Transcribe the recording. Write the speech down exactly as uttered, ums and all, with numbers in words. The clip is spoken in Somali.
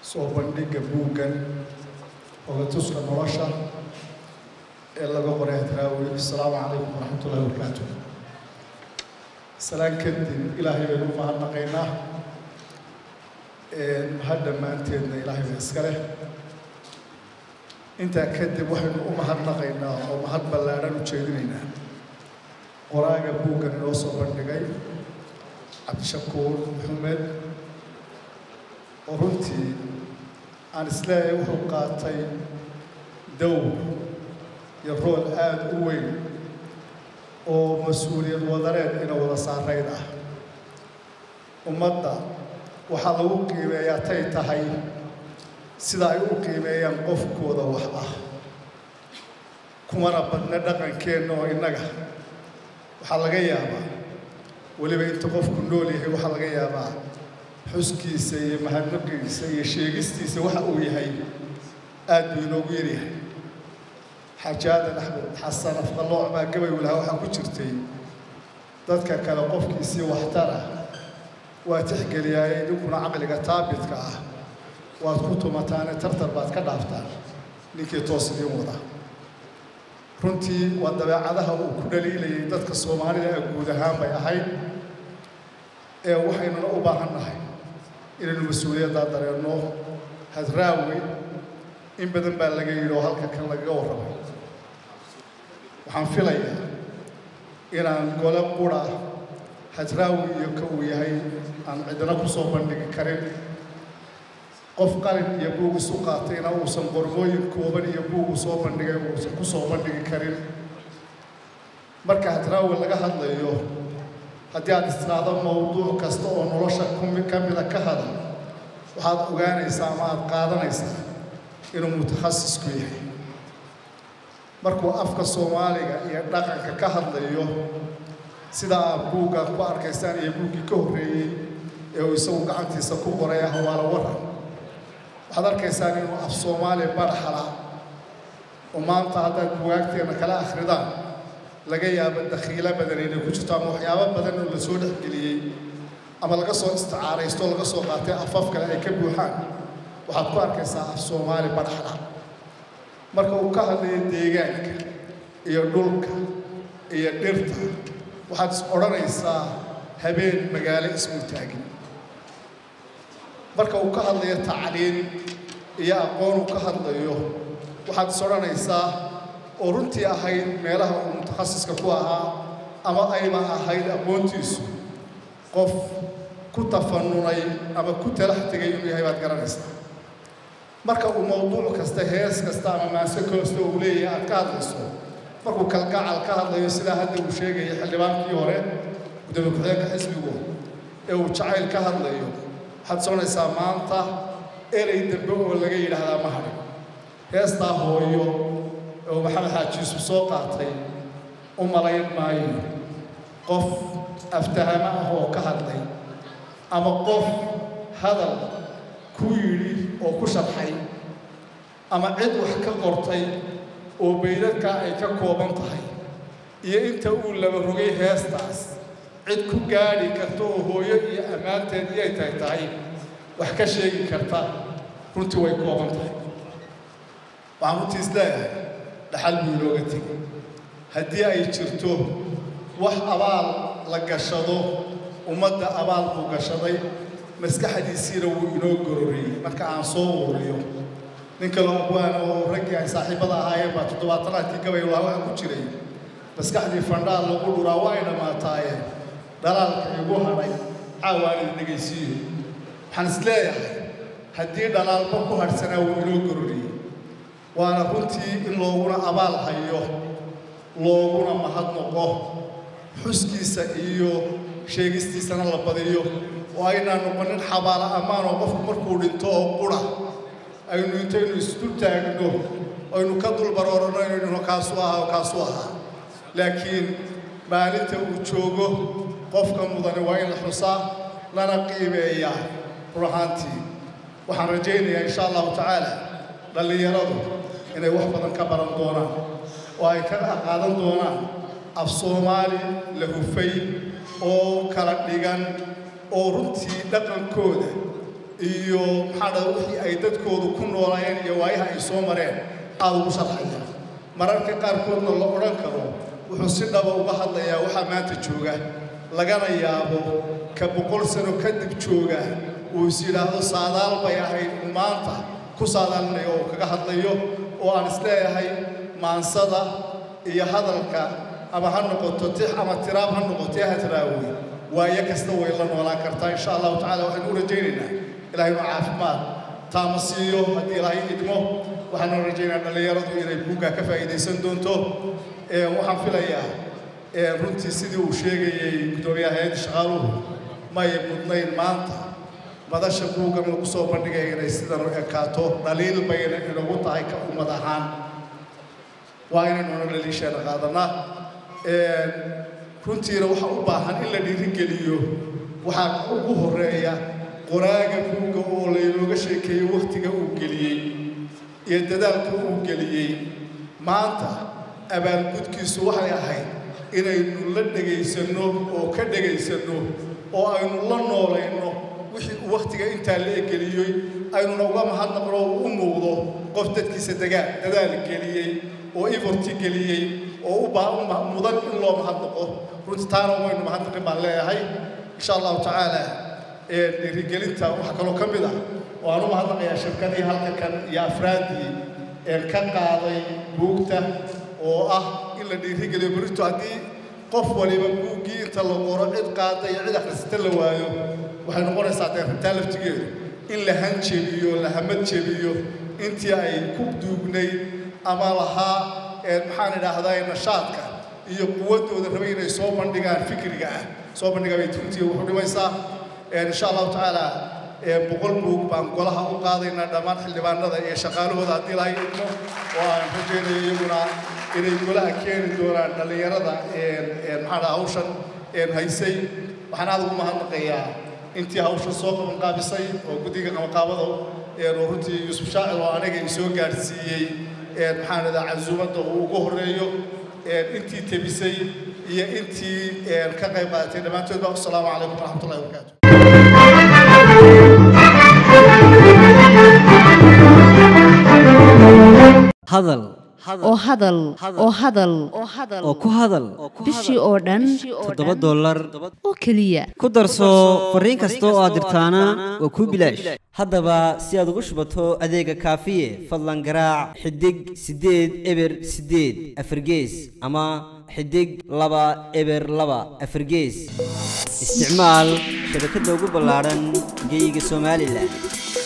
soo bandhigga buuggan oo tuska nolosha ee laga qoray Hadraawi. Assalaamu calaykum waraxmatullaahi wabarakaatuh. Salaan kadib Ilaahay baynu u mahadnaqaynaa. Hadda maanteedna Ilaahay baa iska leh. intaa kadib waxaynu u mahadnaqaynaa oo mahad ballaaran u jeedinaynaa qoraaga buuggan inoo soo bandhigay Cabdishakuur Maxamed oo runtii aan isleeyahay wuxuu qaatay dowr iyo rool aad u weyn oo mas-uuliyad wadareed ina wada saarayd ah. ummadda waxaa lagu qiimeeyaa tay tahay sida ay u qiimeeyaan qofkooda wax ah kumana badna dhaqankeenna oo innaga waxaa laga yaabaa weliba inta qofku nool yahay waxaa laga yaabaa xuskiisa iyo mahadnaqiisa iyo sheegistiisa waxa uu yahay aad buu inoogu yaryahay. xajaadan axmed xasan afqalooc baa gabay walaha waxaa ku jirtay dadka kale qofkiisii waxtara waa tixgeliyaaye idinkuna caqliga taabitka ah waad ku tumataane tartar baad ka dhaaftaan ninkii toos idiin wada. runtii waa dabeecadaha uu ku dhaliilayay dadka Soomaalida ee guud ahaan bay ahayd ee waxaynuna u baahan nahay inaynu mas-uuliyadda dareenno. Hadraawi in badan baa laga yidhi oo halka kan lagaga warramay. waxaan filayaa inaan gole qura Hadraawi iyo ka uu yahay aan cidina ku soo bandhigi karin. qof qalin iyo buug isu qaatayna uusan qormooyin kooban iyo buug u soo bandhigay uusan ku soo bandhigi karin. marka Hadraawi laga hadlayo haddii aad istiraado mawduuc kasta oo nolosha ka mida ka hadal waxaad ogaanaysaa ama aad qaadanaysaa inuu mutakhasisku yahay. markuu afka Soomaaliga iyo dhaqanka ka hadlayo sida buugga ku arkaysaan iyo buuggii ka horreeyey ee uu isagu gacantiisa ku qoray ahwaala waran waxaad arkaysaan inuu af Soomaali barxala oo maanta haddaad buugaagteena kala akhridaan laga yaabo dakhiilo badan inay ku jirto ama waxyaabo badan oo la soo dhexgeliyey ama laga soo isticaaraysto laga soo qaatay afaf kale ay ka buuxaan waxaad ku arkaysaa af Soomaali barxala. marka uu ka hadlayo deegaanka iyo dhulka iyo dhirta waxaad is odhanaysaa habeen magaalo ismu taagin. marka uu ka hadlayo tacliin iyo aqoon uu ka hadlayo waxaad is odhanaysaa oo runtii ahayd meelaha uu mutakhasiska ku ahaa ama ayba ahayd aqoontiisu qof ku tafanunay ama ku talax tegay inuu yahay baad garanaysaa. marka uu mawduuc kasta hees kasta ama maase kasta uu leeyahay aad ka hadlayso markuu kalgacal ka hadlayo sidaa hadda uu sheegaya xildhibaankii hore gudoomiye ku-xigeenka xisbigu ee uu jacayl ka hadlayo waxaad soconaysaa maanta erey dambe oo laga yidhaahdaa ma hadhin. heestaa hooyo oo maxamed xaaji yuusuf soo qaatay u malayn maayo qof aftahama ah oo ka hadlay ama qof hadal ku yidhi oo ku sharxay ama cid wax ka qortay oo baydadkaa ay ka kooban tahay iyo inta uu laba rogay heestaas cid ku gaadhi karta oo hooyo iyo ammaanteed iyay tahay tahay wax ka sheegi karta runtii way kooban tahay. waxaan runtii isleeyahay dhaxal buu inooga tegay. haddii ay jirto wax abaal la gashado ummadda abaal buu gashaday maskaxdiisiina wuu inoo gororiyey. marka aan soo ururiyo ninka loo abwaana oo raggii ay saaxiibada ahaayeen baa toddobaatanaadkii gabay waa waxa ku jiray maskaxdii fandhaal lagu dhuraa waa ay dhammaataayeen dhalaalka igu hadhay caawaanida dhegaysiiyo. waxaan isleeyahay haddii dhalaalba ku hadhsanaa wuu inoo gororiyey waana runtii in looguna abaal hayo looguna mahadnaqo xuskiisa iyo sheegistiisana la badiyo oo aynaan noqonin xabaala ammaan oo qofku markuu dhinto oo qura aynu intaynu isdul taagno aynu ka dul baroorano inaynu kaasu ahaa oo kaasu ahaa. laakiin maalinta uu joogo qofka mudane waa in la xusaa lana qiimeeyaa. run ahaantii waxaan rajaynayaa insha allahu tacaala dhallinyaradu inay wax badan ka baran doonaan oo ay ka qaadan doonaan af Soomaali la hufay oo kala dhigan oo runtii dhaqankooda iyo maxaa wixii ay dadkoodu ku noolayeen iyo waayaha ay soo mareen aad ugu sharxaya mararka qaarkoodna la odhan karo wuxuu si dhaba uga hadlayaa waxaa maanta jooga lagana yaabo ka boqol sano kadib jooga uu is yidhaahdo saadaal bay ahayd maanta ku saadaalinayo oo kaga hadlayo oo aan isleeyahay maansada iyo hadalka ama ha noqoto tix ama tiraab ha noqoto ha tiraawi waayo kasta way la noolaan kartaa insha allahu tacaala waxaan u rajaynaynaa ilaahay inuu caafimaad taama siiyo haddii ilaahay idmo waxaan u rajaynaynaa dhallinyaradu inay buugga ka faa'iidaysan doonto waxaan filayaa runtii sidii uu sheegayay gudoomiyaha hay'adda shaqaaluhu may mudnayn maanta madasha buuggan lagu soo bandhigay inay sidan u ekaato dhaliil bayna inagu tahay ka ummad ahaan waa inaynu dhaliisheena qaadanaa runtiina waxa u baahan in la dhiirigeliyo waxaa ugu horeeya qoraaga buugga oo laynooga sheekeeyo wakhtiga uu geliyey iyo dadaalka uu geliyey maanta abaalgudkiisu waxay ahayd inaynu la dhegaysanno oo ka dhegaysanno oo aynu la noolayno wixii uu wakhtiga intaa la geliyey aynuna uga mahadnaqno oo u muuqdo qof dadkiisa dagaal dadaal geliyey oo iforti geliyey oo u baahan mudan in loo mahadnaqo runtii taana waynu mahadnaqin baan leeyahay insha allahu tacaala dhiirigelinta waxa kaloo ka mid ah oo aan u mahadnaqayaa shirkadii halka kan iyo afraadii ka qaaday buugta oo ah in la dhiirigeliyo berito haddii qof waliba buuggii inta la qoro cid qaada iyo cid akhrisata la waayo waxay noqonaysaa deeqintaa laftigeedu in la hanjebiyo la hamad jebiyo intii ay ku duugnayd ama lahaa maxaan idhaahdaa nashaadka iyo quwaddooda rabay inay soo bandhigaan fikriga ah soo bandhigaa bay runtii wuxuu dhimaysaa insha allahu tacaala boqol buug baan golaha u qaadaynaa dhammaan xildhibaanada iyo shaqaalahooda haddii ilaahay idmo oo aan rajaynayo iyaguna inay golaha keeni doonaan dhallinyarada maxaa dhaha hawshan haysay waxaan aad ugu mahadnaqayaa intii hawshan soo qabanqaabisay oo guddiga qabanqaabada oo runtii yuusuf shaacir oo aniga i soo gaarsiiyey maxaan idhaha casuumadda uu ugu horreeyo intii tebisay iyo intii ka qayb qaadatay dhammaantood baa assalaamu calaykum waraxmatullahi wabarakaatu hadal oo hadal oo hadal oo ku hadal bishii oo dhan toddoba dollar oo keliya ku darso fariin kasta oo aad dirtaana waa kuu bilaash haddaba si aad ugu shubato adeega kaafiye fadlan garaac xidig siddeed eber siddeed afargees ama xidig laba eber laba afargees isticmaal shabakadda ugu ballaaran geyga Soomaaliland.